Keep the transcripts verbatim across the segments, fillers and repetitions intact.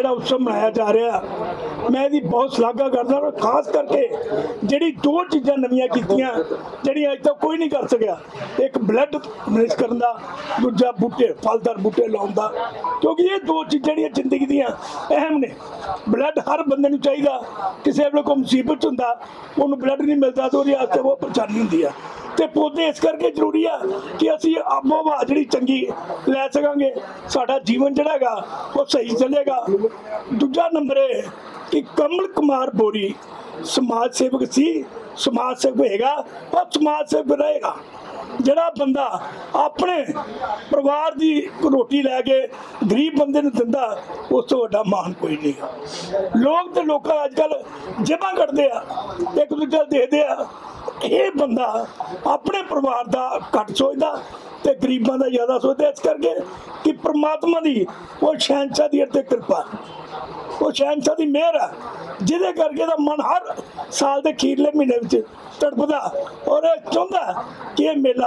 ਜਿਹੜਾ उत्सव मनाया जा रहा, मैं इसकी बहुत शलाघा करदा और खास करके जिहड़ी दो चीज़ां नवीं कीतियां जिहड़ियां अज तक कोई नहीं कर सकिया, एक ब्लड डोनेट करन दा, दूजा बूटे फलदार बूटे लाउण दा, क्योंकि ये दो चीज़ां जिहड़ियां जिंदगी दियां अहम ने। ब्लड हर बंदे नूं चाहीदा, किसी वेले कोई मुसीबत हुंदा उहनूं ब्लड नहीं मिलता तो उहदे वास्ते बहुत परेशानी हुंदी है। तो पौधे इस करके जरूरी है कि असी आबो हवा जी चंगी लै सकांगे, साडा जीवन जिहड़ा हैगा वो सही चलेगा। दूजा नंबर है कि कमल कुमार बोरी समाज सेवक सी, समाज सेवक होएगा और समाज सेवक रहेगा। जिहड़ा बंदा अपने परिवार की रोटी लैके गरीब बंदे नूं दिंदा उस तो वड्डा मान कोई नहीं। लोग तो लोग अजकल जेबां कटदे आ, एक दूजे देखदे आ, ये बंदा अपने परिवार का घट सोचता तो गरीबों का ज़्यादा सोचता। इस करके कि परमात्मा की वो शहनशाह की इत्ते कृपा, वो शहनशाह की मेहर है जिदे करके दा मन हर साल के खीरले महीने में तड़पदा और चाहता कि यह मेला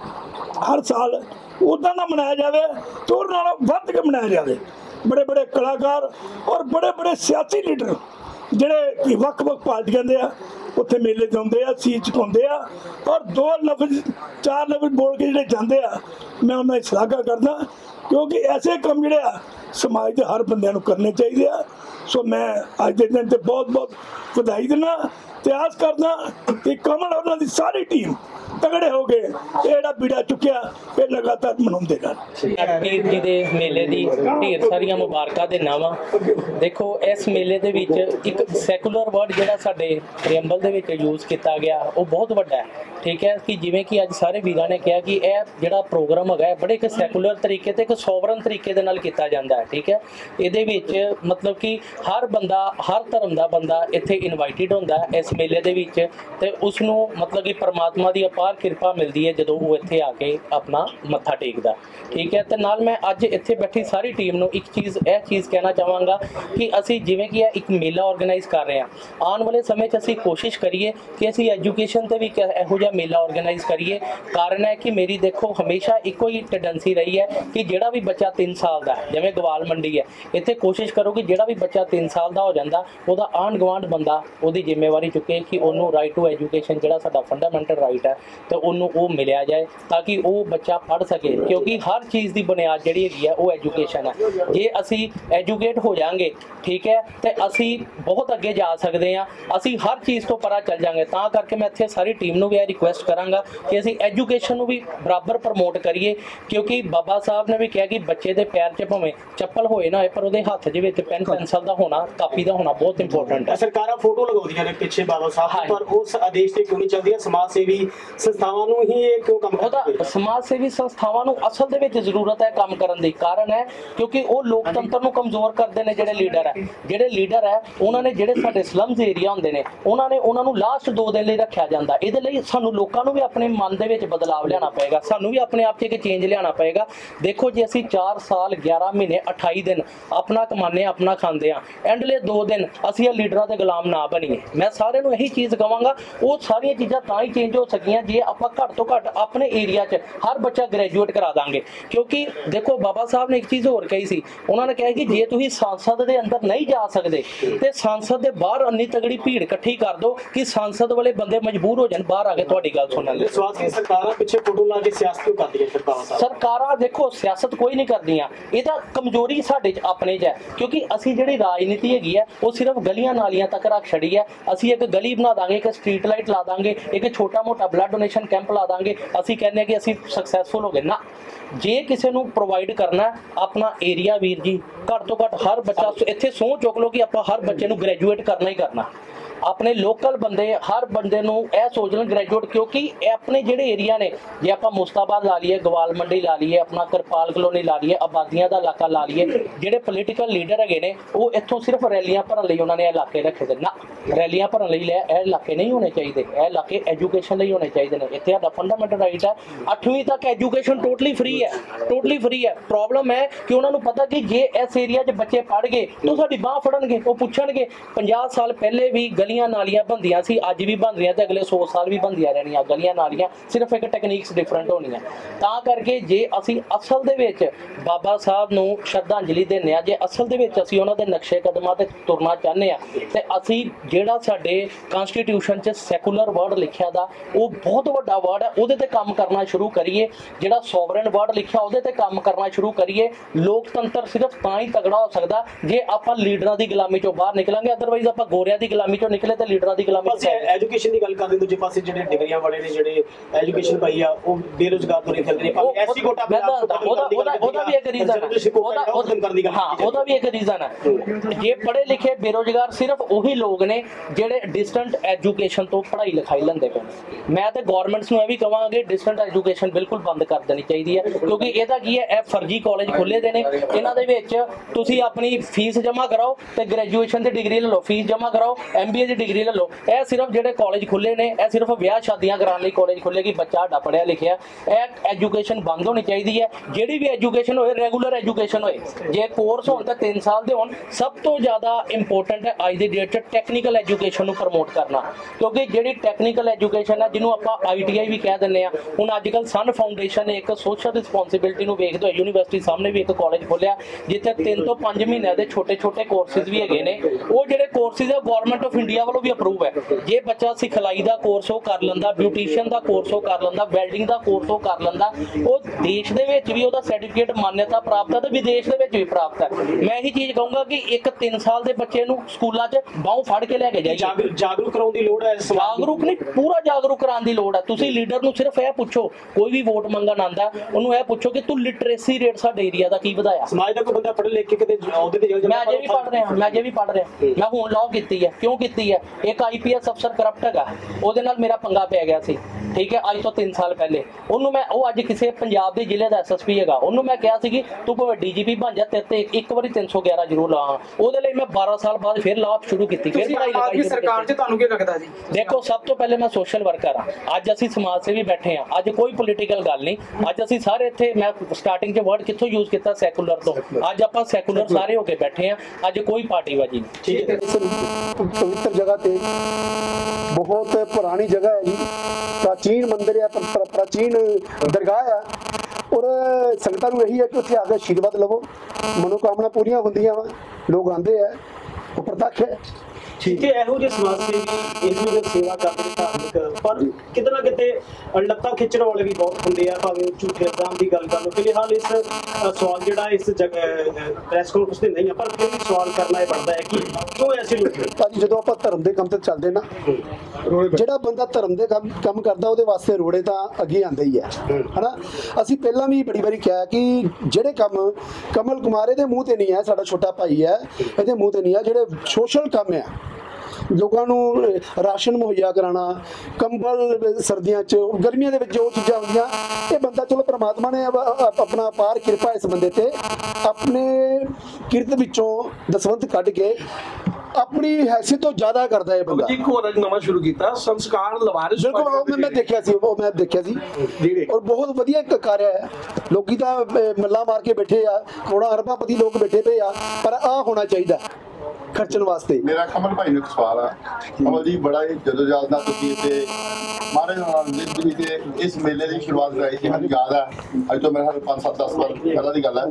हर साल उदा ना मनाया जाए तो वध के मनाया जाए। बड़े बड़े कलाकार और बड़े बड़े सियासी लीडर जिहड़े वक् वक् पार्टियां दे आ उत्थे मेले जाते हैं, सीट चुकाते हैं और दो लफ्ज चार लफ्ज बोल के जो जाते हैं, मैं उन्होंने शलाघा करदा क्योंकि ऐसे काम जोड़े समाज के हर बंदे को करने चाहिए। सो मैं अज के दिन से बहुत बहुत बधाई देना, त्यास करदा कि कमल और उन्होंने सारी टीम तगड़े हो गए, ये बीड़ा चुकया ये लगातार मनाते रहन। पीर जी दे मेले दी ढेर सारियां मुबारकां दे नावां। देखो इस मेले दे विच एक सैकुलर वर्ड जिहड़ा साडे प्रेम्बल दे विच यूज़ किया गया वो बहुत वड्डा है, ठीक है। कि जिवें कि अज सारे वीरां ने कहा कि यह जिहड़ा प्रोग्राम है बड़े एक सैकुलर तरीके ते एक सोवरन तरीके दे नाल कीता जांदा है, ठीक है। इहदे विच मतलब कि हर बंदा हर धर्म दा बंदा इत्थे इनवाइटेड हुंदा है इस मेले दे विच ते उसनूं मतलब कि परमात्मा दी अपार किरपा मिलती है जो वो इत्थे आके अपना मत्था टेकदा, ठीक है। तो नाल मैं अज इत्थे बैठी सारी टीम नूं एक चीज़ यह चीज़ कहना चाहांगा कि असी जिवें कि एक मेला ऑर्गेनाइज कर रहे हैं, आने वाले समय असी कोशिश करिए कि असी एजुकेशन ते भी इहो जिहा मेला ऑर्गेनाइज करिए। कारण है कि मेरी देखो हमेशा एको ही टेंडेंसी रही है कि जिहड़ा भी बच्चा तीन साल का जिवें गवाल मंडी है इत्थे कोशिश करो कि जिहड़ा भी बच्चा तीन साल का हो जाता उहदा आंढ गुआंढ बंदा उहदी जिम्मेवारी चुके कि उन्होंने राइट टू एजुकेशन जिहड़ा साडा फंडामेंटल राइट है तो उन्होंने वो मिलिया जाए ताकि वो बच्चा पढ़ सके, क्योंकि हर चीज़ की बुनियाद जिहड़ी हैगी है वो एजुकेशन है। जे असी एजुकेट हो जाएंगे, ठीक है, तो असी बहुत अगे जा सकते हैं, असी हर चीज़ तो परा चल जाएंगे। तां करके मैं इत्थे सारी टीम नूं भी यह रिक्वेस्ट करांगा कि असी एजुकेशन नूं भी बराबर प्रमोट करिए, क्योंकि बाबा साहब ने भी कहा कि बच्चे के पैर च भावें चप्पल होए ना होए पर उहदे हत्थ दे विच पेन पेंसिल का होना, कापी का होना बहुत इंपोर्टेंट है। सरकारां फोटो लगाउंदियां ने पिछे बाबा साहब पर उस आदेश ते क्यों नहीं चलदियां? समाज सेवी संस्थावां नूं ही ये क्यों काम करदे? समाज सेवी संस्थावां नूं असल दे विच जरूरत है काम करन दी। कारण है क्योंकि वो लोकतंत्र नूं कमजोर करदे ने जिहड़े लीडर है जिहड़े लीडर है उन्होंने जिहड़े साडे स्लम्स एरिया हुंदे ने उन्होंने उन्हां नूं लास्ट दो दिन लई रखिया जांदा। इहदे लई सानूं लोकां नूं भी अपने मन दे विच बदलाव लियाना पएगा, सानूं भी अपने आप च एक चेंज लियाना पएगा। देखो जे असीं चार साल ग्यारह महीने अठाई दिन अपना कमाने अपना खांदे आ, एंडले दो दिन असीं लीडरां दे गुलाम ना बनीए। मैं सारिआं नूं यही चीज़ कहांगा वो सारियां चीज़ां तां ही चेंज हो सकियां जे आपां घट तो घट अपने एरिया च हर बच्चा ग्रैजुएट करा देंगे। क्योंकि देखो बाबा साहब ने एक चीज़ होर कही सी, उन्होंने कहा कि जे तुसीं सांसद दे अंदर नहीं जा सकते तो सांसद दे बाहर अन्नी तगड़ी भीड़ इकट्ठी कर दो कि सांसद वाले बंदे मजबूर हो जाए बाहर आके तुहाडी गल सुनन। सरकारां पिछे फोटो ला के सियासत क्यों करदियां? सरकारां देखो सियासत कोई नहीं करदियां, इहदा कमजोरी साडे च अपने च है। क्योंकि असीं जिहड़ी राजनीति हैगी है वो सिर्फ गलियां नालियां तक रख छड़ी है। असीं एक गली बना दांगे, एक स्ट्रीट लाइट ला दांगे, एक छोटा मोटा ब्लड डोनेशन कैंप ला दांगे, असीं कहने कि असीं सक्सैसफुल हो गए ना। जे किसी नूं प्रोवाइड करना अपना एरिया वीर जी घट तो घट हर बच्चा इत्थे सोच चुक लो कि आपां हर बच्चे नूं ग्रैजुएट करना ही करना। अपने लोकल बंदे हर बंदे नूं यह सोच लें ग्रैजुएट, क्योंकि अपने जिहड़े एरिया ने जे आपां मुस्ताबाद ला लीए, गवाल मंडी ला लीए, अपना करपाल कलोनी ला लीए, आबादियां दा इलाका ला लीए, जिहड़े पोलीटिकल लीडर हैगे ने वो इत्थों सिर्फ रैलियां भरन लई उन्होंने इलाके रखे दे ना। रैलियां भरन लई यह इलाके नहीं होने चाहिए, यह इलाके एजुकेशन लई होने चाहिए ने। इत्थे साडा फंडामेंटल राइट है अठवीं तक एजुकेशन टोटली फ्री है, टोटली फ्री है। प्रॉब्लम है कि उन्होंने पता कि जे इस एरिया च बच्चे पढ़ गए तो साडी बांह फड़नगे, वो पुछणगे पचास साल पहले भी ਗਲੀਆਂ ਨਾਲੀਆਂ ਬੰਦੀਆਂ ਸੀ, ਅੱਜ ਵੀ ਬਣ ਰਹੀਆਂ ਤੇ ਅਗਲੇ ਸੌ ਸਾਲ ਵੀ ਬੰਦੀਆਂ ਰਹਿਣੀਆਂ ਗਲੀਆਂ ਨਾਲੀਆਂ, ਸਿਰਫ ਇੱਕ ਟੈਕਨੀਕਸ ਡਿਫਰੈਂਟ ਹੋਣੀਆਂ। ਤਾਂ ਕਰਕੇ ਜੇ ਅਸੀਂ ਅਸਲ ਦੇ ਵਿੱਚ ਬਾਬਾ ਸਾਹਿਬ ਨੂੰ ਸ਼ਰਧਾਂਜਲੀ ਦਿੰਦੇ ਹਾਂ, ਜੇ ਅਸਲ ਦੇ ਵਿੱਚ ਅਸੀਂ ਉਹਨਾਂ ਦੇ ਨਕਸ਼ੇ ਕਦਮਾਂ ਤੇ ਤੁਰਨਾ ਚਾਹੁੰਦੇ ਹਾਂ, ਤੇ ਅਸੀਂ ਜਿਹੜਾ ਸਾਡੇ ਕਨਸਟੀਟਿਊਸ਼ਨ 'ਚ ਸੈਕੂਲਰ ਵਰਡ ਲਿਖਿਆ ਦਾ ਉਹ ਬਹੁਤ ਵੱਡਾ ਵਰਡ ਹੈ, ਉਹਦੇ ਤੇ ਕੰਮ ਕਰਨਾ ਸ਼ੁਰੂ ਕਰੀਏ। ਜਿਹੜਾ ਸੋਵਰਨ ਵਰਡ ਲਿਖਿਆ ਉਹਦੇ ਤੇ ਕੰਮ ਕਰਨਾ ਸ਼ੁਰੂ ਕਰੀਏ। ਲੋਕਤੰਤਰ ਸਿਰਫ ਤਾਂ ਹੀ ਤਗੜਾ ਹੋ ਸਕਦਾ ਜੇ ਆਪਾਂ ਲੀਡਰਾਂ ਦੀ ਗੁਲਾਮੀ ਚੋਂ ਬਾਹਰ ਨਿਕਲਾਂਗੇ, ਅਦਰਵਾਈਜ਼ ਆਪਾਂ ਗੋਰਿਆਂ ਦੀ ਗੁਲਾਮੀ ਚੋਂ ਨਿਕਲੇ ਤੇ ਲੀਡਰਾਂ ਦੀ ਗੁਲਾਮੀ ਚ ਐਜੂਕੇਸ਼ਨ ਦੀ ਗੱਲ ਕਰਦੇ, ਦੂਜੇ ਪਾਸੇ ਜਿਹੜੇ ਡਿਗਰੀਆਂ ਵਾਲੇ ਨੇ ਜਿਹੜੇ ਐਜੂਕੇਸ਼ਨ ਪਾਈ ਆ ਉਹ ਬੇਰੁਜ਼ਗਾਰ ਤੋਂ ਨਿਕਲਦੇ ਨੇ। ਐਸੀ ਕੋਟਾ ਉਹਦਾ ਵੀ ਇੱਕ ਰੀਜ਼ਨ ਹੈ, ਹਾਂ ਉਹਦਾ ਵੀ ਇੱਕ ਰੀਜ਼ਨ ਹੈ। ਜੇ ਪੜ੍ਹੇ ਲਿਖੇ ਬੇਰੁਜ਼ਗਾਰ ਸਿਰਫ ਉਹੀ ਲੋਕ ਨੇ ਜਿਹੜੇ ਡਿਸਟੈਂਟ ਐਜੂਕੇਸ਼ਨ ਤੋਂ ਪੜ੍ਹਾਈ ਲਿਖਾਈ ਲੈਂਦੇ ਪਏ। ਮੈਂ ਤੇ ਗਵਰਨਮੈਂਟਸ ਨੂੰ ਇਹ ਵੀ ਕਹਾਂਗੇ ਡਿਸਟੈਂਟ ਐਜੂਕੇਸ਼ਨ ਬਿਲਕੁਲ ਬੰਦ ਕਰ ਦੇਣੀ ਚਾਹੀਦੀ ਹੈ, ਕਿਉਂਕਿ ਇਹਦਾ ਕੀ ਹੈ, ਇਹ ਫਰਜ਼ੀ ਕਾਲਜ ਖੋਲੇ ਦੇ ਨੇ, ਇਹਨਾਂ ਦੇ ਵਿੱਚ ਤੁਸੀਂ ਆਪਣੀ ਫੀਸ ਜਮ੍ਹਾਂ ਕਰਾਓ ਤੇ ਗ੍ਰੈਜੂਏਸ਼ਨ ਦੀ ਡਿਗਰੀ ਲੈ ਲਓ, ਫੀਸ ਜਮ੍ਹਾਂ ਕਰਾਓ ਐਮਬੀਏ ਦੀ ਡਿਗਰੀ ਲੈ ਲਓ। ਇਹ ਸਿਰਫ ਜਿਹੜੇ ਕਾਲਜ ਖੁੱਲੇ ਨੇ ਇਹ ਸਿਰਫ ਵਿਆਹ ਸ਼ਾਦੀਆਂ ਕਰਾਉਣ ਲਈ ਕਾਲਜ ਖੁੱਲੇ ਕਿ ਬੱਚਾ ਸਾਡਾ ਪੜ੍ਹਿਆ ਲਿਖਿਆ। ਇਹ ਐਜੂਕੇਸ਼ਨ ਬੰਦ ਹੋਣੀ ਚਾਹੀਦੀ ਹੈ। ਜਿਹੜੀ ਵੀ ਐਜੂਕੇਸ਼ਨ ਹੋਏ ਰੈਗੂਲਰ ਐਜੂਕੇਸ਼ਨ ਹੋਏ, ਜੇ ਕੋਰਸ ਹੋਣ ਤਾਂ ਤਿੰਨ ਸਾਲ ਦੇ ਹੋਣ। ਸਭ ਤੋਂ ਜ਼ਿਆਦਾ ਇੰਪੋਰਟੈਂਟ ਹੈ ਅੱਜ ਦੀ ਡੇਟ 'ਚ ਟੈਕਨੀਕਲ ਐਜੂਕੇਸ਼ਨ ਨੂੰ ਪ੍ਰਮੋਟ ਕਰਨਾ, ਕਿਉਂਕਿ ਜਿਹੜੀ ਟੈਕਨੀਕਲ ਐਜੂਕੇਸ਼ਨ ਹੈ ਜਿਹਨੂੰ ਆਪਾਂ ਆਈ ਟੀ ਆਈ ਵੀ ਕਹਿ ਦਿੰਦੇ ਹਾਂ। ਹੁਣ ਅੱਜ ਕੱਲ੍ਹ ਸਨ ਫਾਊਂਡੇਸ਼ਨ ਨੇ ਇੱਕ ਸੋਸ਼ਲ ਰਿਸਪੌਂਸਿਬਿਲਿਟੀ ਨੂੰ ਵੇਖਦੇ ਹੋਏ ਯੂਨੀਵਰਸਿਟੀ ਸਾਹਮਣੇ ਵੀ ਇੱਕ ਕਾਲਜ ਖੋਲ੍ਹਿਆ ਜਿੱਥੇ ਤਿੰਨ ਤੋਂ ਪੰਜ ਮਹੀਨਿਆਂ ਦੇ ਛੋਟੇ ਛੋਟੇ ਕੋਰਸਿਸ ਵੀ ਹੈਗੇ ਨੇ। ਉਹ ਜਿਹੜੇ ਕੋਰਸਿਸ ਹੈ ਗਵਰਨਮੈਂਟ ਆਫ ਇੰਡੀਆ ਵੱਲੋਂ ਵੀ ਅਪਰੂਵ ਹੈ। ਜੇ ਬੱਚਾ ਸਿਖਲਾਈ ਦਾ ਕੋਰਸ ਉਹ ਕਰ ਲੈਂਦਾ, ਬਿਊਟੀਸ਼ੀਅਨ ਦਾ ਕੋਰਸ ਉਹ ਕਰ ਲੈਂਦਾ, ਵੈਲਡਿੰਗ ਦਾ ਕੋਰਸ ਉਹ ਕਰ ਲੈਂਦਾ, ਉਹ ਦੇਸ਼ ਦੇ ਵਿੱਚ ਵੀ ਉਹਦਾ ਸਰਟੀਫਿਕੇਟ ਮਾਨਤਾ ਪ੍ਰਾਪਤ ਹੈ ਤੇ ਵਿਦੇਸ਼ ਦੇ ਵਿੱਚ ਵੀ ਪ੍ਰਾਪਤ ਹੈ। ਮੈਂ ਇਹੀ ਚੀਜ਼ ਕਹੂੰਗਾ ਕਿ ਇੱਕ ਤਿੰਨ ਸਾਲ ਦੇ ਬੱਚੇ ਨੂੰ ਸਕੂਲਾਂ 'ਚ ਬਾਹੋਂ ਫੜ ਕੇ ਲੈ ਕੇ ਜਾਈਏ। ਜਾਗਰੂਕ ਕਰਾਉਣ ਦੀ ਲੋੜ ਹੈ, ਜਾਗਰੂਕ ਨਹੀਂ ਪੂਰਾ ਜਾਗਰੂਕ ਕਰਾਉਣ ਦੀ ਲੋੜ ਹੈ। ਤੁਸੀਂ ਲੀਡਰ ਨੂੰ ਸਿਰਫ ਇਹ ਪੁੱਛੋ, ਕੋਈ ਵੀ ਵੋਟ ਮੰਗਣ ਆਉਂਦਾ ਉਹਨੂੰ ਇਹ ਪੁੱਛੋ ਕਿ ਤੂੰ ਲਿਟਰੇਸੀ ਰੇਟ ਸਾਡੇ ਏਰੀਆ ਦਾ ਕੀ ਵਧਾਇਆ। ਸਮਾਜ ਦਾ ਕੋਈ ਬੰਦਾ ਪੜ੍ਹ ਲਿਖ ਕੇ ਕਿਤੇ ਅਹੁਦੇ ਤੇ ਮੈਂ ਅਜੇ ਵੀ ਪੜ੍ਹ ਰਿਹਾ ਮੈਂ ਅਜੇ ਵੀ ਪੜ੍ਹ ਰਿਹਾ ਮੈਂ ਹੁਣ ਲਾਅ ਕੀਤੀ ਹੈ। ਕਿਉਂ ਕੀਤੀ ਹੈ? ਇੱਕ ਆਈ ਪੀ ਐਸ ਅਫਸਰ ਕਰਪਟ ਹੈਗਾ, ਉਹਦੇ ਨਾਲ ਮੇਰਾ ਪੰਗਾ ਪੈ ਗਿਆ ਸੀ, ਠੀਕ ਹੈ, ਅੱਜ ਤੋਂ ਤਿੰਨ ਸਾਲ ਪਹਿਲੇ। ਉਹਨੂੰ ਮੈਂ ਉਹ ਅੱਜ ਕਿਸੇ ਪੰਜਾਬ ਦੇ ਜ਼ਿਲ੍ਹੇ ਦਾ ਐਸ ਐਸ ਪੀ ਹੈਗਾ, ਉਹਨੂੰ ਮੈਂ ਕਿਹਾ ਸੀ ਕਿ ਤੂੰ ਭਾਵੇਂ ਡੀ ਜੀ ਪੀ ਬਣ ਜਾ, ਤੇਰੇ ਤੇ ਇੱਕ ਵਾਰੀ ਤਿੰਨ ਸੌ ਗਿਆਰਾਂ ਜ਼ਰੂਰ ਲਾਵਾਂ। ਉਹਦੇ ਲਈ ਮੈਂ ਬਾਰਾਂ ਸਾਲ ਬਾਅਦ ਫਿਰ ਲਾਅ ਸ਼ੁਰੂ ਕੀਤੀ। ਫਿਰ ਪੜ੍ਹਾਈ ਲਿਖਾਈ ਸਰਕਾਰ 'ਚ ਤੁਹਾਨੂੰ ਕੀ ਲੱਗਦਾ ਜੀ? ਦੇਖੋ, ਸਭ ਤੋਂ ਪਹਿਲੇ ਮੈਂ ਸੋਸ਼ਲ ਵਰਕਰ ਹਾਂ। ਅੱਜ ਅਸੀਂ ਸਮਾਜ ਸੇਵੀ ਬੈਠੇ ਹਾਂ। ਅੱਜ ਕੋਈ ਪੋਲੀਟੀਕਲ ਗੱਲ ਨਹੀਂ। ਅੱਜ ਅਸੀਂ ਸਾਰੇ ਇੱਥੇ, ਮੈਂ ਸਟਾਰਟਿੰਗ 'ਚ ਵਰਡ ਕਿੱਥੋਂ ਯੂਜ਼ ਕੀਤਾ? ਸੈਕੂਲਰ ਤੋਂ। ਅੱਜ ਆਪਾਂ ਸੈਕੂਲਰ ਸਾਰੇ ਹੋ ਕੇ ਬੈਠੇ ਹਾਂ। ਅੱਜ ਕੋਈ ਪਾਰਟੀਬਾਜ਼ੀ ਨਹੀਂ। ਠੀਕ ਹੈ। ਪਵਿੱਤਰ ਜਗ੍ਹਾ ਤੇ ਬਹੁਤ ਪੁਰਾਣੀ ਜਗ੍ਹਾ ਹੈ ਜੀ, ਪ੍ਰਾਚੀਨ ਮੰਦਿਰ ਹੈ, ਪ੍ਰਾਚੀਨ ਦਰਗਾਹ ਹੈ, ਔਰ ਸੰਗਤਾਂ ਨੂੰ ਇਹੀ ਹੈ ਕਿ ਉੱਥੇ ਆ ਕੇ ਆਸ਼ੀਰਵਾਦ ਲਵੋ, ਮਨੋਕਾਮਨਾ ਪੂਰੀਆਂ ਹੁੰਦੀਆਂ ਵਾ, ਲੋਕ ਆਉਂਦੇ ਆ, ਉਹ ਪ੍ਰਤੱਖ ਹੈ। ਠੀਕ ਹੈ। ਇਹੋ ਜਿਹੇ ਸਮਾਜ ਸੇਵੀ ਇਸ ਨੂੰ ਸੇਵਾ ਕਰਦੇ ਧਾਰਮਿਕ, ਪਰ ਕਿਤੇ ਨਾ ਕਿਤੇ ਲੱਤਾਂ ਖਿੱਚਣ ਵਾਲੇ ਵੀ ਬਹੁਤ ਹੁੰਦੇ ਆ, ਭਾਵੇਂ ਝੂਠੇ ਇਲਜ਼ਾਮ ਦੀ ਗੱਲ ਕਰ ਲਓ। ਫਿਲਹਾਲ ਇਸ ਸਵਾਲ ਜਿਹੜਾ ਇਸ ਪ੍ਰੈਸ ਕਾਨਫਰੰਸ ਤੇ ਨਹੀਂ ਆ, ਪਰ ਫਿਰ ਵੀ ਸਵਾਲ ਕਰਨਾ ਇਹ ਬਣਦਾ ਹੈ ਕਿ ਕਿਉਂ ਐਸੇ ਲੋਕ? ਭਾਜੀ, ਜਦੋਂ ਆਪਾਂ ਧਰਮ ਦੇ ਕੰਮ ਤੇ ਚੱਲਦੇ ਨਾ, ਜਿਹੜਾ ਬੰਦਾ ਧਰਮ ਦੇ ਕੰਮ ਕੰਮ ਕਰਦਾ ਉਹਦੇ ਵਾਸਤੇ ਰੋੜੇ ਤਾਂ ਅੱਗੇ ਆਉਂਦੇ ਹੀ ਹੈ, ਹਨਾ। ਅਸੀਂ ਪਹਿਲਾਂ ਵੀ ਬੜੀ ਵਾਰੀ ਕਿਹਾ ਕਿ ਜਿਹੜੇ ਕੰਮ ਕਮਲ ਕੁਮਾਰ ਇਹਦੇ ਮੂੰਹ ਤੇ ਨਹੀਂ ਹੈ, ਸਾਡਾ ਛੋਟਾ ਭਾਈ ਹੈ, ਇਹਦੇ ਮੂੰਹ ਤੇ ਨਹੀਂ ਹੈ, ਜਿਹੜੇ ਸੋਸ਼ਲ ਕੰਮ ਹੈ, ਲੋਕਾਂ ਨੂੰ ਰਾਸ਼ਨ ਮੁਹੱਈਆ ਕਰਾਉਣਾ, ਕੰਬਲ ਸਰਦੀਆਂ 'ਚ, ਗਰਮੀਆਂ ਦੇ ਵਿੱਚ ਜੋ ਚੀਜ਼ਾਂ ਹੁੰਦੀਆਂ, ਇਹ ਬੰਦਾ ਚਲੋ ਪ੍ਰਮਾਤਮਾ ਨੇ ਆਪਣਾ ਅਪਾਰ ਕਿਰਪਾ ਇਸ ਬੰਦੇ ਤੇ, ਆਪਣੇ ਕਿਰਤ ਵਿੱਚੋਂ ਦਸਵੰਧ ਕੱਢ ਕੇ ਆਪਣੀ ਹੈਸੀਅਤ ਤੋਂ ਜ਼ਿਆਦਾ ਕਰਦਾ ਇਹ ਬੰਦਾ। ਇੱਕ ਹੋਰ ਨਵਾਂ ਸ਼ੁਰੂ ਕੀਤਾ ਸੰਸਕਾਰ ਲਵਾਰਿਸ। ਬਿਲਕੁਲ, ਉਹ ਮੈਂ ਦੇਖਿਆ ਸੀ, ਉਹ ਮੈਂ ਦੇਖਿਆ ਸੀ, ਔਰ ਬਹੁਤ ਵਧੀਆ ਇੱਕ ਕਾਰਿਆ ਹੈ। ਲੋਕੀ ਤਾਂ ਮੱਲਾ ਮਾਰ ਕੇ ਬੈਠੇ ਆ, ਕਰੋੜਾਂ ਅਰਬਾਂਪਤੀ ਲੋਕ ਬੈਠੇ ਪਏ ਆ, ਪਰ ਆਹ ਹੋਣਾ ਚਾਹੀਦਾ ਖਰਚਣ ਵਾਸਤੇ। ਮੇਰਾ ਕਮਲ ਭਾਈ ਨੂੰ ਇੱਕ ਸਵਾਲ ਆ। ਕਮਲ ਜੀ, ਬੜਾ ਹੀ ਜਦੋਂ ਯਾਦ ਨਾਲ ਤੁਸੀਂ ਇੱਥੇ ਮਹਾਰਾਜ ਜ਼ਿੰਦਗੀ ਤੇ ਇਸ ਮੇਲੇ ਦੀ ਸ਼ੁਰੂਆਤ ਕਰਾਈ ਸੀ, ਮੈਨੂੰ ਯਾਦ ਆ, ਅੱਜ ਤੋਂ ਮੇਰੇ ਖਿਆਲ ਪੰਜ ਸੱਤ ਦਸ ਸਾਲ ਪਹਿਲਾਂ ਦੀ ਗੱਲ ਹੈ।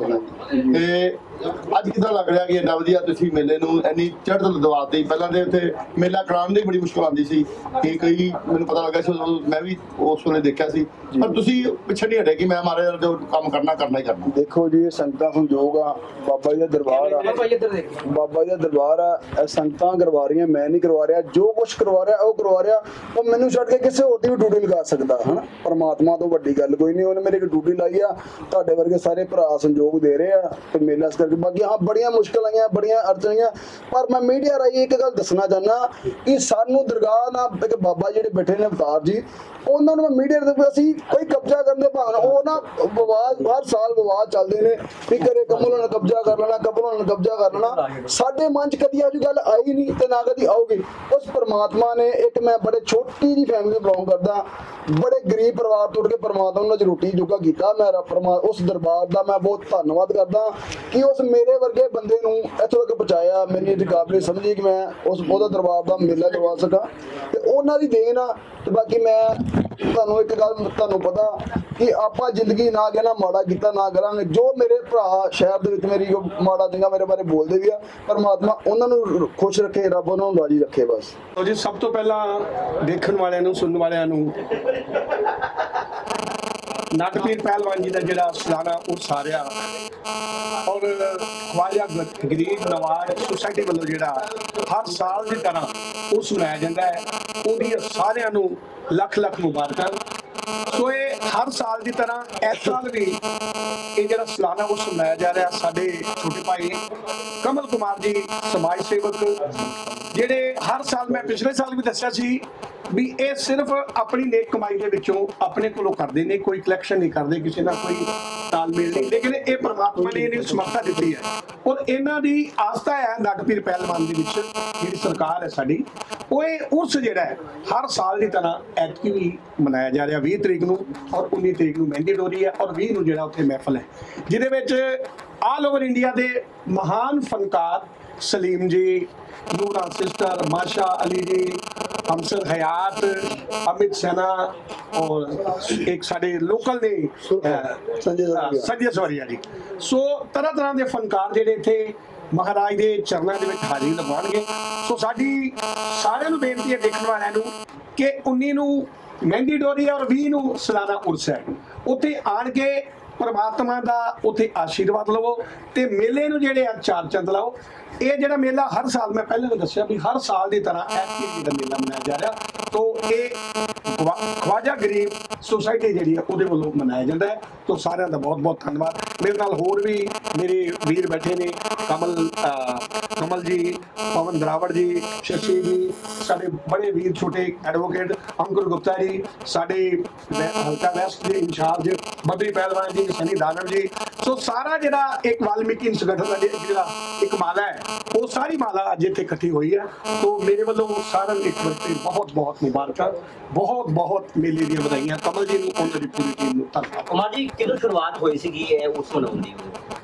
ਤੇ ਅੱਜ ਕਿੱਦਾਂ ਲੱਗ ਰਿਹਾ ਕਿ ਇੰਨਾ ਵਧੀਆ ਤੁਸੀਂ ਮੇਲੇ ਨੂੰ ਇੰਨੀ ਚੜ੍ਹਤ ਦਵਾਤੀ? ਪਹਿਲਾਂ ਦੇ ਉੱਥੇ ਮੇਲਾ ਕਰਾਉਣ ਦੀ ਬੜੀ ਮੁਸ਼ਕਲ ਆਉਂਦੀ ਸੀ ਕਿ ਕਈ, ਮੈਨੂੰ ਪਤਾ ਲੱਗਾ ਸੀ, ਮੈਂ ਵੀ ਉਸ ਵੇਲੇ ਦੇਖਿਆ ਸੀ, ਪਰ ਤੁਸੀਂ ਪਿੱਛੇ ਨਹੀਂ ਹਟੇ ਕਿ ਮੈਂ ਮਹਾਰਾਜ ਜੋ ਕੰਮ ਕਰਨਾ ਕਰਨਾ ਹੀ ਕਰਨਾ। ਦੇਖੋ ਜੀ, ਇਹ ਸੰਗਤਾਂ ਸੰਜੋਗ ਆ, ਬਾਬਾ ਜੀ ਦਾ ਦਰਬਾਰ ਆ, ਬਾਬਾ ਜੀ ਦਾ ਦਰਬਾਰ ਆ, ਇਹ ਸੰਗਤਾਂ ਕਰਵਾ ਰਹੀਆਂ, ਮੈਂ ਨਹੀਂ ਕਰਵਾ ਰਿਹਾ। ਜੋ ਕੁਛ ਕਰਵਾ ਰਿਹਾ ਉਹ ਕਰਵਾ ਰਿਹਾ, ਉਹ ਮੈਨੂੰ ਛੱਡ ਕੇ ਕਿਸੇ ਹੋਰ ਦੀ ਵੀ ਡਿਊਟੀ ਲਗਾ ਸਕਦਾ, ਹਨਾ। ਪਰਮਾਤਮਾ ਤੋਂ ਵੱਡੀ ਗੱਲ ਕੋਈ ਨਹੀਂ, ਉਹਨੇ ਮੇਰੀ ਇੱਕ ਡਿਊਟੀ ਲਾਈ ਆ, ਤੁਹਾਡੇ ਵਰਗੇ ਸਾਰੇ ਭਰਾ ਸੰਜੋਗ ਦੇ ਰਹੇ ਆ ਤੇ ਮੇਲਾ ਇਸ ਕਰਕੇ। ਬਾਕੀ ਹਾਂ, ਬੜੀਆਂ ਮੁਸ਼ਕਲ ਆਈਆਂ, ਬੜੀਆਂ ਅੜਚਣੀਆਂ, ਪਰ ਮੈਂ ਮੀਡੀਆ ਰਾਹੀਂ ਇੱਕ ਗੱਲ ਦੱਸਣਾ ਚਾਹੁੰਦਾ ਕਿ ਸਾਨੂੰ ਦਰਗਾਹ ਨਾਲ ਇੱਕ ਬਾਬਾ ਜਿਹੜੇ ਬੈਠੇ ਨੇ ਅਵਤਾਰ ਜੀ, ਉਹਨਾਂ ਨੂੰ ਮੈਂ ਮੀਡੀਆ ਦੇ ਅਸੀਂ ਕੋਈ ਕਬਜ਼ਾ ਕਰਨ ਦੇ ਭਾਵਨਾ, ਉਹ ਨਾ ਵਿਵਾਦ, ਹਰ ਸਾਲ ਵਿਵਾਦ ਚੱਲਦੇ ਨੇ ਵੀ ਕਰੇ ਕਮਲ ਨਾਲ ਕਬਜ਼ਾ ਕਰ ਲੈਣਾ, ਕਮਲ ਨਾਲ ਕਬਜ਼ਾ ਕਰ ਲੈਣਾ। ਸਾਡੇ ਸਾਡੇ ਮਨ 'ਚ ਕਦੀ ਇਹੋ ਜਿਹੀ ਗੱਲ ਆਈ ਨਹੀਂ ਤੇ ਨਾ ਕਦੀ ਆਊਗੀ। ਉਸ ਪਰਮਾਤਮਾ ਨੇ ਇੱਕ, ਮੈਂ ਬੜੇ ਛੋਟੀ ਜਿਹੀ ਫੈਮਿਲੀ ਬਿਲੋਂਗ ਕਰਦਾ, ਬੜੇ ਗਰੀਬ ਪਰਿਵਾਰ ਤੋਂ ਉੱਠ ਕੇ ਪਰਮਾਤਮਾ ਉਹਨਾਂ 'ਚ ਰੋਟੀ ਜੋਗਾ ਕੀਤਾ। ਮੈਂ ਪਰਮਾ ਉਸ ਦਰਬਾਰ ਦਾ ਮੈਂ ਬਹੁਤ ਧੰਨਵਾਦ ਕਰਦਾ ਕਿ ਉਸ ਮੇਰੇ ਵਰਗੇ ਬੰਦੇ ਨੂੰ ਇੱਥੋਂ ਤੱਕ ਪਹੁੰਚਾਇਆ। ਮੇਰੀ ਇਹ ਕਾਬਲੇ ਸਮਝੀ ਕਿ ਮੈਂ ਉਸ ਉਹਦਾ ਦਰਬਾਰ ਦਾ ਮੇਲਾ ਕਰਵਾ ਸਕਾਂ ਤੇ ਉਹਨਾਂ ਦੀ ਦੇਣ ਆ। ਤੇ ਬਾਕੀ ਮੈਂ ਤੁਹਾਨੂੰ ਇੱਕ ਗੱਲ, ਤੁਹਾਨੂੰ ਪਤਾ ਕਿ ਆਪਾਂ ਜ਼ਿੰਦਗੀ ਨਾ ਕਹਿਣਾ ਮਾੜਾ ਕੀਤਾ ਨਾ ਕਰਾਂਗੇ। ਜੋ ਮੇਰੇ ਭਰਾ ਸ਼ਹਿਰ ਦੇ ਵਿੱਚ ਮੇਰੀ ਜੋ ਮਾੜਾ ਚੰਗਾ ਮੇਰੇ ਬਾਰੇ ਬੋਲਦੇ ਵੀ ਆ, ਪਰਮਾਤਮਾ ਉਹਨਾਂ ਨੂੰ ਖੁਸ਼ ਰੱਖੇ, ਰੱਬ ਉਹਨਾਂ ਨੂੰ ਰਾਜੀ ਰੱਖੇ ਬਸ। ਤੋ ਜੀ ਸਭ ਤੋਂ ਪਹਿਲਾਂ ਦੇਖਣ ਵਾਲਿਆਂ ਨੂੰ, ਸੁਣਨ ਵਾਲਿਆਂ ਨੂੰ ਨੱਟ ਪੀਰ ਪਹਿਲਵਾਨ ਜੀ ਦਾ ਜਿਹੜਾ ਸਾਲਾਨਾ ਉਰਸ ਆ ਰਿਹਾ ਔਰ ਖਵਾਜਾ ਗਰੀਬ ਨਵਾਜ਼ ਸੁਸਾਇਟੀ ਵੱਲੋਂ ਜਿਹੜਾ ਹਰ ਸਾਲ ਦੀ ਤਰ੍ਹਾਂ ਉਰਸ ਮਨਾਇਆ ਜਾਂਦਾ ਹੈ, ਉਹਦੀ ਸਾਰਿਆਂ ਨੂੰ ਲੱਖ ਲੱਖ ਮੁਬਾਰਕਾਂ। ਸੋ ਇਹ ਹਰ ਸਾਲ ਦੀ ਤਰ੍ਹਾਂ ਇਸ ਸਾਲ ਵੀ ਇਹ ਜਿਹੜਾ ਸਾਲਾਨਾ ਉਰਸ ਮਨਾਇਆ ਜਾ ਰਿਹਾ, ਸਾਡੇ ਛੋਟੇ ਭਾਈ ਕਮਲ ਕੁਮਾਰ ਜੀ ਸਮਾਜ ਸੇਵਕ, ਜਿਹੜੇ ਹਰ ਸਾਲ, ਮੈਂ ਪਿਛਲੇ ਸਾਲ ਵੀ ਦੱਸਿਆ ਸੀ ਵੀ ਇਹ ਸਿਰਫ ਆਪਣੀ ਨੇਕ ਕਮਾਈ ਦੇ ਵਿੱਚੋਂ ਆਪਣੇ ਕੋਲੋਂ ਕਰਦੇ ਨੇ, ਕੋਈ ਕਲੈਕਸ਼ਨ ਨਹੀਂ ਕਰਦੇ, ਕਿਸੇ ਨਾਲ ਕੋਈ ਤਾਲਮੇਲ ਨਹੀਂ, ਲੇਕਿਨ ਇਹ ਪਰਮਾਤਮਾ ਨੇ ਇਹਨੂੰ ਸਮਰੱਥਾ ਦਿੱਤੀ ਹੈ ਔਰ ਇਹਨਾਂ ਦੀ ਆਸਥਾ ਹੈ ਨੱਟ ਪੀਰ ਪਹਿਲਵਾਨ ਦੇ ਵਿੱਚ। ਜਿਹੜੀ ਸਰਕਾਰ ਹੈ ਸਾਡੀ, ਉਹ ਇਹ ਉਰਸ ਜਿਹੜਾ ਹੈ ਹਰ ਸਾਲ ਦੀ ਤਰ੍ਹਾਂ ਐਤਕੀ ਵੀ ਮਨਾਇਆ ਜਾ ਰਿਹਾ ਵੀਹ ਤਰੀਕ ਨੂੰ, ਔਰ ਉੱਨੀ ਤਰੀਕ ਨੂੰ ਮਹਿੰਦੀ ਡੋਰੀ ਹੈ ਔਰ ਵੀਹ ਨੂੰ ਜਿਹੜਾ ਉੱਥੇ ਮਹਿਫਲ ਹੈ, ਜਿਹਦੇ ਵਿੱਚ ਆਲ ਓਵਰ ਇੰਡੀਆ ਦੇ ਮਹਾਨ ਫਨਕਾਰ ਸਲੀਮ ਜੀ, ਨੂਰਾ सिस्टर, माशा अली जी, हमसर हयात, अमित सैना और एक साढ़े लोकल ने संजय सवरिया जी। सो तरह तरह के फनकार ਜਿਹੜੇ ਇੱਥੇ ਮਹਾਰਾਜ ਦੇ ਚਰਨਾਂ ਦੇ ਵਿੱਚ ਹਾਜ਼ਰੀ ਲਗਵਾਉਣਗੇ। ਸੋ ਸਾਡੀ ਸਾਰਿਆਂ ਨੂੰ ਬੇਨਤੀ ਹੈ ਦੇਖਣ ਵਾਲਿਆਂ ਨੂੰ ਕਿ ਉੱਨੀ ਨੂੰ ਮਹਿੰਦੀ ਡੋਰੀ ਔਰ ਵੀਹ ਨੂੰ ਸਾਲਾਨਾ ਉਰਸ ਹੈ, ਉੱਥੇ ਆਣ ਕੇ ਪਰਮਾਤਮਾ ਦਾ ਉੱਥੇ ਆਸ਼ੀਰਵਾਦ ਲਵੋ ਤੇ ਮੇਲੇ ਨੂੰ ਜਿਹੜੇ ਆ ਚਾਰ ਚੰਦ ਲਾਓ। ਇਹ ਜਿਹੜਾ ਮੇਲਾ ਹਰ ਸਾਲ, ਮੈਂ ਪਹਿਲਾਂ ਵੀ ਦੱਸਿਆ ਵੀ ਹਰ ਸਾਲ ਦੀ ਤਰ੍ਹਾਂ ਐਤਕੀ ਦਾ ਮੇਲਾ ਮਨਾਇਆ ਜਾ ਰਿਹਾ, ਤੋਂ ਇਹ ਖਵਾਜਾ ਗਰੀਬ ਸੁਸਾਇਟੀ ਜਿਹੜੀ ਆ ਉਹਦੇ ਵੱਲੋਂ ਮਨਾਇਆ ਜਾਂਦਾ ਹੈ। ਤੋਂ ਸਾਰਿਆਂ ਦਾ ਬਹੁਤ ਬਹੁਤ ਧੰਨਵਾਦ। ਮੇਰੇ ਨਾਲ ਹੋਰ ਵੀ ਮੇਰੇ ਵੀਰ ਬੈਠੇ ਨੇ, ਕਮਲ ਕਮਲ ਜੀ, ਪਵਨ ਦਰਾਵੜ ਜੀ, ਸ਼ਸ਼ੀ ਜੀ, ਸਾਡੇ ਬੜੇ ਵੀਰ ਛੋਟੇ ਐਡਵੋਕੇਟ ਅੰਕੁਰ ਗੁਪਤਾ ਜੀ, ਸਾਡੇ ਹਲਕਾ ਵੈਸਟ ਦੇ ਇੰਚਾਰਜ ਬੱਬੀ ਪਹਿਲਵਾਨ ਜੀ, ਸਨੀ ਦਾਨਵ ਜੀ। ਸੋ ਸਾਰਾ ਜਿਹੜਾ ਇੱਕ ਵਾਲਮੀਕੀ ਸੰਗਠਨ ਦਾ ਜਿਹੜਾ ਇੱਕ ਮਾਲਾ ਹੈ, ਉਹ ਸਾਰੀ ਮਾਲਾ ਅੱਜ ਇੱਥੇ ਇਕੱਠੀ ਹੋਈ ਹੈ। ਤੋਂ ਮੇਰੇ ਵੱਲੋਂ ਸਾਰਿਆਂ ਨੂੰ ਇੱਕ ਵਾਰ ਬਹੁਤ ਬਹੁਤ ਮੁਬਾਰਕਾਂ, ਬਹੁਤ ਬਹੁਤ ਮੇਲੇ ਦੀਆਂ ਵਧਾਈਆਂ ਕਮਲ ਜੀ ਨੂੰ, ਉਹਨਾਂ ਦੀ ਪੂਰੀ ਟੀਮ ਨੂੰ ਧੰਨਵਾਦ। ਕੁਮਾਰ ਜੀ, ਕਿਦੋਂ ਸ਼ੁਰੂਆਤ ਹੋਈ ਸੀਗੀ ਇਹ ਉਸ ਮਨਾਉਣ ਦੀ?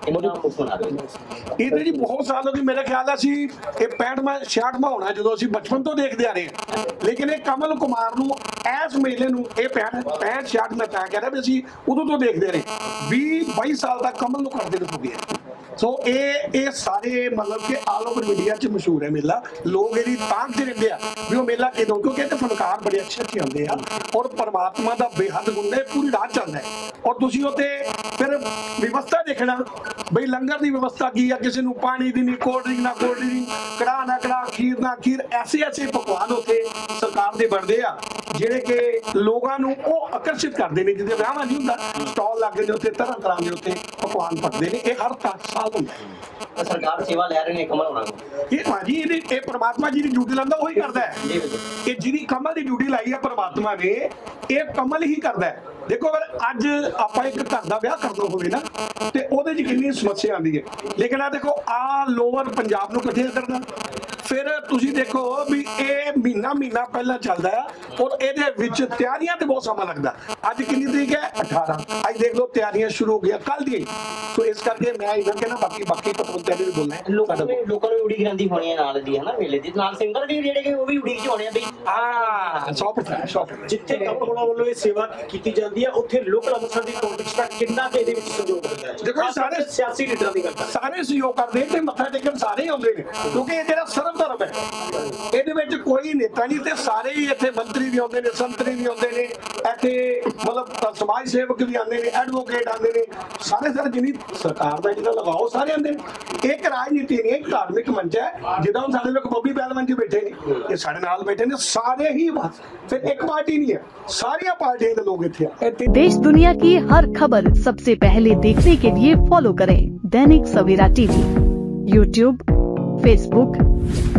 ਇਹ ਜੀ ਬਹੁਤ ਸਾਲ ਹੋ ਗਏ, ਮੇਰੇ ਖਿਆਲ ਆ ਸੀ ਇਹ ਪੈਂਹਠਵਾਂ ਛਿਆਹਠਵਾਂ ਹੋਣਾ ਜਦੋਂ ਅਸੀਂ ਬਚਪਨ ਤੋਂ ਦੇਖਦੇ ਆ ਰਹੇ ਹਾਂ, ਲੇਕਿਨ ਇਹ ਕਮਲ ਕੁਮਾਰ ਨੂੰ ਇਸ ਮੇਲੇ ਨੂੰ ਇਹ ਪੈਂਹਠ ਪੈਂਹਠ ਛਿਆਹਠ ਮੈਂ ਤਾਂ ਕਹਿ ਰਿਹਾ ਵੀ ਅਸੀਂ ਉਦੋਂ ਤੋਂ ਦੇਖਦੇ ਰਹੇ, ਵੀਹ ਬਾਈ ਸਾਲ ਤੱਕ ਕਮਲ ਨੂੰ ਕਰਦੇ ਨੂੰ ਹੋ ਗਿਆ। ਸੋ ਇਹ ਇਹ ਸਾਰੇ ਮਤਲਬ ਕਿ ਆਲ ਓਵਰ ਇੰਡੀਆ 'ਚ ਮਸ਼ਹੂਰ ਹੈ ਮੇਲਾ, ਲੋਕ ਇਹਦੀ ਤਾਂਘ 'ਚ ਰਹਿੰਦੇ ਆ ਵੀ ਉਹ ਮੇਲਾ ਕਿਦੋਂ, ਕਿਉਂਕਿ ਇਹਦੇ ਫਨਕਾਰ ਬੜੇ ਅੱਛੇ ਅੱਛੇ ਆਉਂਦੇ ਆ ਔਰ ਪਰਮਾਤਮਾ ਦਾ ਬੇਹੱਦ ਗੁਣ ਹੈ, ਪੂਰੀ ਰਾਤ ਚੱਲਦਾ ਹੈ। ਔਰ ਤੁਸੀਂ ਉੱਥੇ ਫਿਰ ਵਿਵਸਥਾ ਦੇਖਣਾ ਬਈ ਲੰਗਰ ਦੀ ਵਿਵਸਥਾ ਕੀ ਆ, ਕਿਸੇ ਨੂੰ ਪਾਣੀ ਦੀ ਨਹੀਂ, ਕੋਲਡ ਡਰਿੰਕ ਨਾ ਕੋਲਡ ਡਰਿੰਕ, ਕੜਾਹ ਨਾ ਕੜਾਹ, ਖੀਰ ਨਾ ਖੀਰ, ਐਸੇ ਐਸੇ ਪਕਵਾਨ ਉੱਥੇ ਸਰਕਾਰ ਦੇ ਬਣਦੇ ਆ ਜਿਹੜੇ ਕਿ ਲੋਕਾਂ ਨੂੰ ਉਹ ਆਕਰਸ਼ਿਤ ਕਰਦੇ ਨੇ। ਜਿਹਦੇ ਵਿਆਹਾਂ ਨਹੀਂ ਹੁੰਦਾ ਸਟਾਲ ਲੱਗਦੇ ਨੇ ਉੱਥੇ, ਤਰ੍ਹਾਂ ਤਰ੍ਹਾਂ ਦੇ ਉੱਥੇ ਪਕਵਾਨ ਪਕਦੇ ਨੇ। ਇਹ ਹਰ ਸਾਲ ਹੁੰਦਾ। ਸਰਕਾਰ ਸੇਵਾ ਲੈ ਰਹੇ ਨੇ ਕਮਲ ਹੋਣਾ ਨੂੰ। ਇਹ ਭਾਜੀ ਇਹਦੀ ਇਹ ਪਰਮਾਤਮਾ ਜੀ ਦੀ ਡਿਊਟੀ ਲਾਉਂਦਾ ਉਹੀ ਕਰਦਾ ਹੈ। ਇਹ ਜਿਹਦੀ ਕਮਲ ਦੀ ਡਿਊਟੀ ਲਾਈ ਹੈ ਪਰਮਾਤਮਾ ਨੇ, ਇਹ ਕਮਲ ਹੀ ਕਰਦਾ ਹੈ। ਦੇਖੋ ਅਗਰ ਅੱਜ ਆਪਾਂ ਇੱਕ ਘਰ ਦਾ ਵਿਆਹ ਕਰਨਾ ਹੋਵੇ ਨਾ ਤੇ ਉਹਦੇ 'ਚ ਕਿੰਨੀ ਸਮੱਸਿਆ ਆਉਂਦੀ ਹੈ, ਲੇਕਿਨ ਆ ਦੇਖੋ ਆ ਲੋਅਰ ਪੰਜਾਬ ਨੂੰ ਇਕੱਠੇ ਕਰਨਾ, ਫਿਰ ਤੁਸੀਂ ਦੇਖੋ ਵੀ ਇਹ ਮਹੀਨਾ ਮਹੀਨਾ ਪਹਿਲਾਂ ਚੱਲਦਾ ਹੈ ਔਰ ਇਹਦੇ ਵਿੱਚ ਤਿਆਰੀਆਂ ਤੇ ਬਹੁਤ ਸਮਾਂ ਲੱਗਦਾ। ਅੱਜ ਕਿੰਨੀ ਤਰੀਕ ਹੈ? ਅਠਾਰਾਂ। ਅੱਜ ਦੇਖ ਲਓ ਤਿਆਰੀਆਂ ਸ਼ੁਰੂ ਹੋ ਗਈਆਂ ਕੱਲ ਦੀ। ਸੋ ਇਸ ਕਰਕੇ ਮੈਂ ਇਹਨਾਂ ਕਹਿਣਾ ਬਾਕੀ ਬਾਕੀ ਪਤਵੰਤਿਆਂ ਨੇ ਵੀ ਬੋਲਣਾ, ਲੋਕਾਂ ਨੂੰ ਲੋਕਾਂ ਨੂੰ ਉਡੀਕ ਰਹਿੰਦੀ ਹੋਣੀ ਹੈ ਨਾਲ ਦੀ, ਹੈ ਨਾ ਮੇਲੇ ਦੀ ਨਾਲ ਸਿੰਗਰ ਵੀ ਜਿਹੜੇ ਕਿ ਉਹ ਵੀ ਉਡੀਕ 'ਚ ਹੋਣੇ ਆ ਬਈ। ਹਾਂ ਸੌ ਪ੍ਰਸੈਂਟ ਸੌ ਪ੍ਰਸੈਂਟ ਜਿੱਥੇ ਕਮਲ ਹੋਣਾ ਵੱਲੋਂ ਇਹ ਸੇਵਾ ਕੀਤੀ ਜਾਂਦੀ ਹੈ ਉੱਥੇ ਲੋਕਲ ਅੰਮ੍ਰਿਤਸਰ ਦੀ ਪੋਲਿਟਿਕਸ ਦਾ ਕਿੰਨਾ ਕਿ ਇਹਦੇ ਵਿੱਚ ਸਹਿਯੋਗ ਹੁੰਦਾ ਹੈ? ਦੇਖੋ ਸਾਰੇ ਸਿਆਸੀ ਲੀਡਰਾਂ ਦੀ ਗੱਲ ਸਾਰੇ ਸਹਿਯੋਗ ਕਰਦੇ ਤੇ ਮੱਥਾ ਟੇਕਣ ਸਾਰੇ ਆਉਂਦੇ ਨੇ, ਕਿਉਂਕਿ ਇਹ ਜਿਹੜਾ ਸਰਬ ਧਰਮ ਹੈ, ਇਹਦੇ ਵਿੱਚ ਕੋਈ ਨੇਤਾ ਨਹੀਂ ਤੇ ਸਾਰੇ ਹੀ ਇੱਥੇ ਮੰਤਰੀ ਵੀ ਆਉਂਦੇ ਨੇ, ਸੰਤਰੀ ਵੀ ਆਉਂਦੇ ਨੇ, ਇੱਥੇ ਮਤਲਬ ਸਮਾਜ ਸੇਵਕ ਵੀ ਆਉਂਦੇ ਨੇ, ਐਡਵੋਕੇਟ ਆਉਂਦੇ ਨੇ, ਸਾਰੇ ਸਾਰੇ ਜਿੰਨੀ ਸਰਕਾਰ ਦਾ ਜਿਹੜਾ ਲਗਾਓ ਸਾਰੇ ਆਉਂਦੇ ਨੇ। ਇੱਕ ਰਾਜਨੀਤੀ ਨਹੀਂ, ਇੱਕ ਧਾਰਮਿਕ ਮੰਚ ਹੈ। ਜਿੱਦਾਂ ਹੁਣ ਸਾਡੇ ਲੋਕ ਬੱਬੀ ਪਹਿਲਵਾਨ ਜੀ ਬੈਠੇ ਨੇ, ਇਹ ਸਾਡੇ ਨਾਲ ਬੈਠੇ ਨੇ, ਸਾਰੇ ਹੀ ਬਸ ਫਿਰ ਇੱਕ ਪਾਰਟੀ ਨਹੀਂ ਹੈ, ਸਾਰੀਆਂ ਪਾਰਟੀਆਂ ਦੇ ਲੋਕ ਇੱਥੇ ਆ। देश दुनिया की हर खबर सबसे पहले देखने के लिए फॉलो करें Dainik Savera TV, YouTube, Facebook,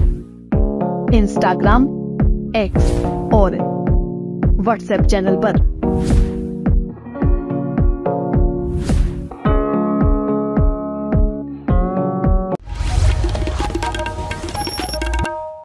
Instagram, X और व्हाट्सएप चैनल पर।